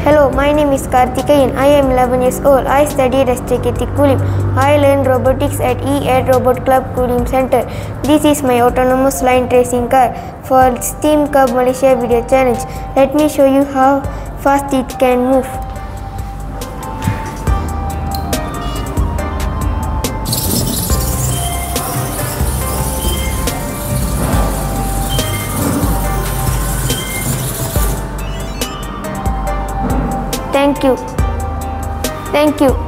Hello, my name is Kartikeyan. I am 11 years old. I studied SJKT Kulim. I learned robotics at Robotclub Kulim Center. This is my autonomous line tracing car for Steam Cup Malaysia video challenge. Let me show you how fast it can move. Thank you.